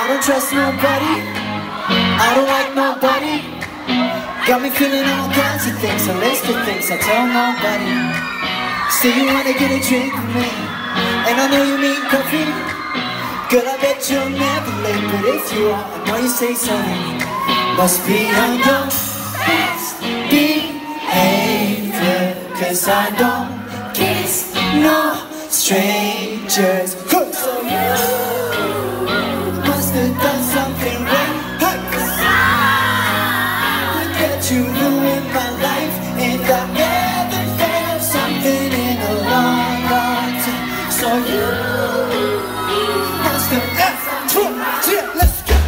don't trust nobody, I don't like nobody. Got me feeling all kinds of things, a list of things I tell nobody. Say you wanna get a drink with me, and I know you mean coffee. Girl, I bet you're never late, but if you are, I know you say something. Must be on your best behavior, 'cause I don't kiss no strangers. So you must have done something right, 'cause I bet you ruined my life, and I never felt something in a long, long time. So you must have done something right. Yeah, let's go.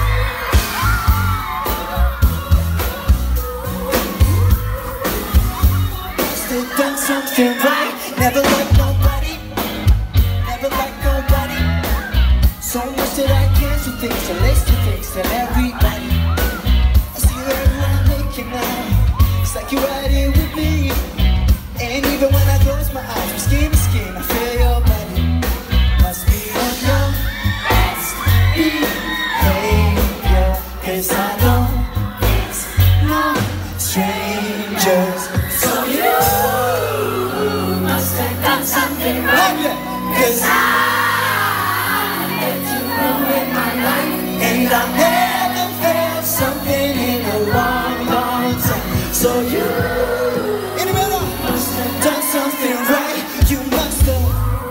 Must have done something right. Never liked nobody, never liked nobody. So much that I cancel things, I list of things to everybody. I see everyone making out, it's like you're right here with me. And even when I close my eyes, from skin to skin, I feel your body. Must be on your best behavior, 'cause I don't mix no strangers. So you must have done something wrong, 'cause I let you ruin my life, and I never felt something in a long, long time. So you must have done something right. You must have.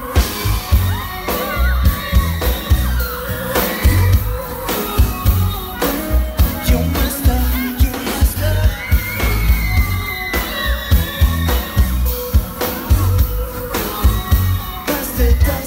You must have. You must have. Must have done